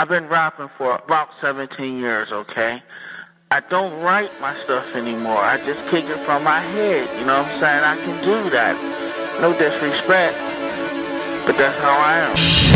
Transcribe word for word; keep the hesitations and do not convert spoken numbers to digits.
I've been rapping for about seventeen years, okay? I don't write my stuff anymore. I just kick it from my head, you know what I'm saying? I can do that. No disrespect, but that's how I am.